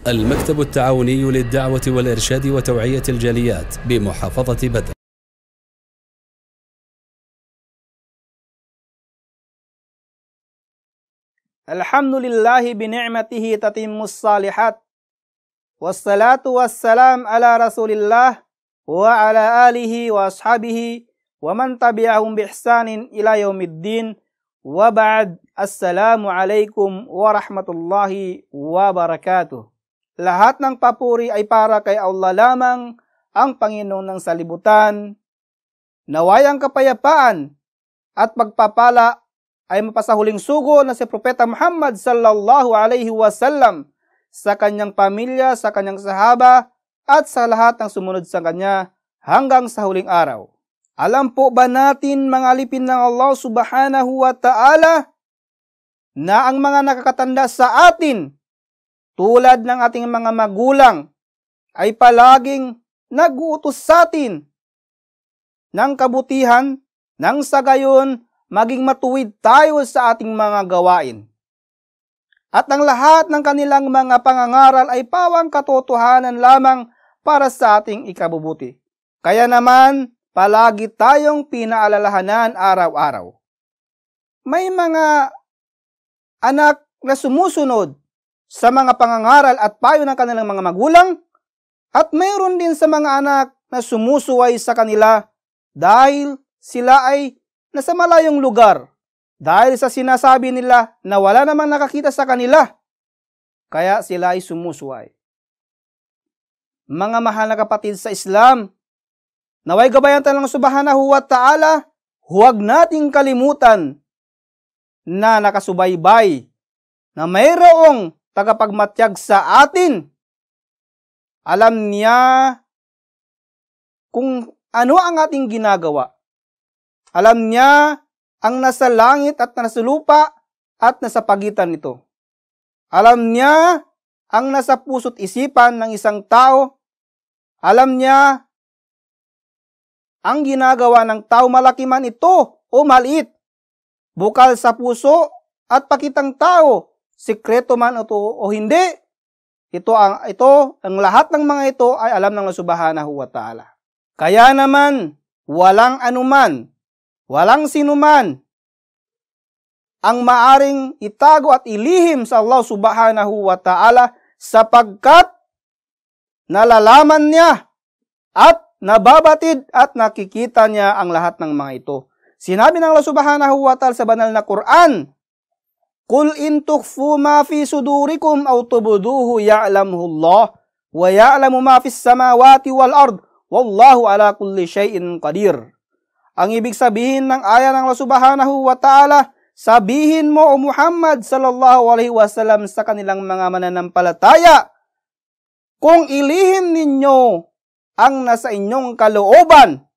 المكتب التعاوني للدعوة والإرشاد وتوعية الجاليات بمحافظة بدر. الحمد لله بنعمته تتم الصالحات والصلاة والسلام على رسول الله وعلى آله وأصحابه ومن تبعهم بإحسان إلى يوم الدين وبعد. السلام عليكم warahmatullahi wabarakatuh. Lahat ng papuri ay para kay Allah lamang, ang Panginoon ng salibutan. Naway ang kapayapaan at pagpapala ay mapasahuling sugo na si Propeta Muhammad Sallallahu Alaihi Wasallam sa kanyang pamilya, sa kanyang sahaba, at sa lahat ng sumunod sa kanya hanggang sa huling araw. Alam po ba natin, mga alipin ng Allah Subhanahu wa Ta'ala, na ang mga nakakatanda sa atin, tulad ng ating mga magulang, ay palaging nag-uutos sa atin ng kabutihan, nang sa gayon maging matuwid tayo sa ating mga gawain. At ang lahat ng kanilang mga pangangaral ay pawang katotohanan lamang para sa ating ikabubuti. Kaya naman, palagi tayong pinaalalahanan araw-araw. May mga anak na sumusunod sa mga pangangaral at payo ng kanilang mga magulang, at mayroon din sa mga anak na sumusuway sa kanila dahil sila ay nasa malayong lugar, dahil sa sinasabi nila na wala namang nakakita sa kanila, kaya sila ay sumusuway. Mga mahal na kapatid sa Islam, naway gabayan tayo ng Subhanahu wa Ta'ala, huwag nating kalimutan na nakasubaybay na mayroong tagapagmatyag sa atin. Alam niya kung ano ang ating ginagawa. Alam niya ang nasa langit at nasa lupa at nasa pagitan nito. Alam niya ang nasa puso't isipan ng isang tao. Alam niya ang ginagawa ng tao, malaki man ito o maliit, bukal sa puso at pakitang tao, sikreto man ito o hindi, ito ang lahat ng mga ito ay alam ng Allah Subhanahu wa Ta'ala. Kaya naman, walang anuman, walang sinuman ang maaring itago at ilihim sa Allah Subhanahu wa Ta'ala, sapagkat nalalaman niya at nababatid at nakikita niya ang lahat ng mga ito. Sinabi ng Allah Subhanahu wa Ta'ala sa banal na Quran, "Qul in tukhfu ma fi sudurikum aw tubduhu ya'lamuhu Allah wa ya'lamu ma fis samawati wal ard wallahu ala kulli syai'in qadir." Ang ibig sabihin ng aya ng Allah Subhanahu wa Ta'ala, sabihin mo o Muhammad Sallallahu Alaihi Wasallam sa kanilang mga mananampalataya, kung ilihim ninyo ang nasa inyong kalooban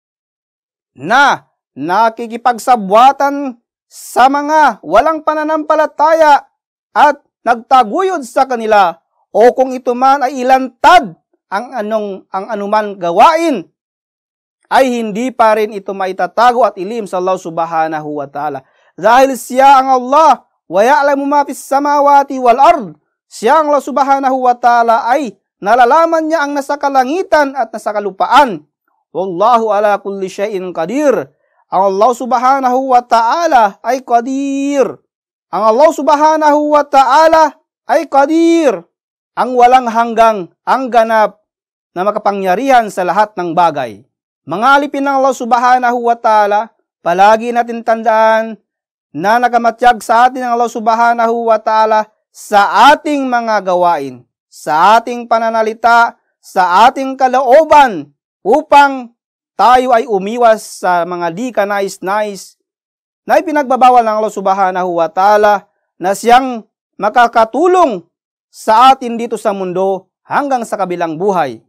na nakikipagsabwatan sa mga walang pananampalataya at nagtaguyod sa kanila, o kung ito man ay ilantad ang anuman gawain, ay hindi pa rin ito maitatago at ilim sa Allah Subhanahu wa Ta'ala. Dahil siya ang Allah, wa ya'lamu ma fis samawati wal ard. Siya ang Allah Subhanahu wa Ta'ala ay nalalaman niya ang nasa kalangitan at nasa kalupaan. Wallahu ala kulli syai'in qadir. Ang Allah Subhanahu wa Ta'ala ay qadir. Ang Allah Subhanahu wa Ta'ala ay qadir. Ang walang hanggang, ang ganap na makapangyarihan sa lahat ng bagay. Mga alipin ng Allah Subhanahu wa Ta'ala, palagi natin tandaan na nakamatyag sa atin ang Allah Subhanahu wa Ta'ala sa ating mga gawain, sa ating pananalita, sa ating kalooban, upang tayo ay umiwas sa mga di kanais-nais na ipinagbabawal ng Allah Subhanahu wa Ta'ala, na siyang makakatulong sa atin dito sa mundo hanggang sa kabilang buhay.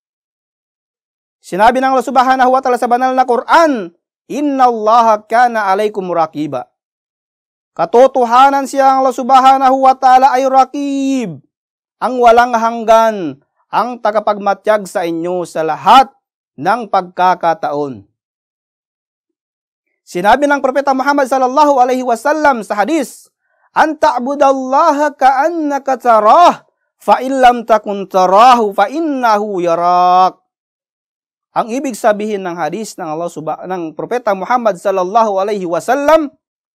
Sinabi ng Allah Subhanahu wa Ta'ala sa banal na Quran, "Inna Allaha kana alaykum raqiba." Katotohanan siya ang Allah Subhanahu wa Ta'ala ay raqib, ang walang hanggan, ang tagapagmatyag sa inyo sa lahat ng pagkakataon. Sinabi ng Propeta Muhammad Sallallahu Alaihi Wasallam sa hadith, "An ta'budallaha ka'annaka tarah, fa in lam takun tarahu fa innahu yarak. Ang ibig sabihin ng hadis ng Propeta Muhammad sallallahu alaihi wasallam,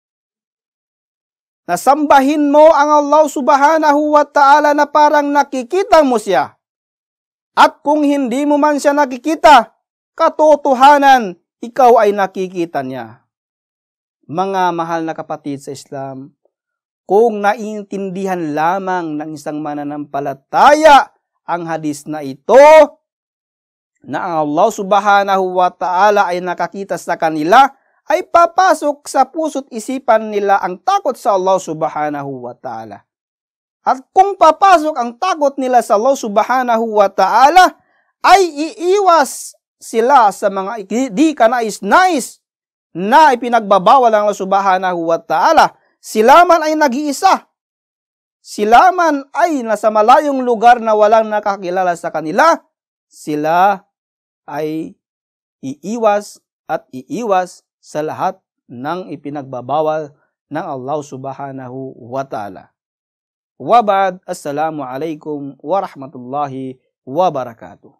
na sambahin mo ang Allah subhanahu wa ta'ala na parang nakikita mo siya. At kung hindi mo man siya nakikita, katotohanan, ikaw ay nakikita niya. Mga mahal na kapatid sa Islam, kung naiintindihan lamang ng isang mananampalataya ang hadis na ito, na ang Allah subhanahu wa ta'ala ay nakakita sa kanila, ay papasok sa puso't isipan nila ang takot sa Allah subhanahu wa ta'ala. At kung papasok ang takot nila sa Allah subhanahu wa ta'ala, ay iiwas sila sa mga di kanais-nais na ipinagbabawal ng Allah subhanahu wa ta'ala. Sila man ay nag-iisa. Sila man ay nasa malayong lugar na walang nakakilala sa kanila. Sila ay iiwas at iiwas sa lahat ng ipinagbabawal ng Allah subhanahu wa ta'ala. Wa ba'd, assalamu alaikum wa rahmatullahi wa barakatuh.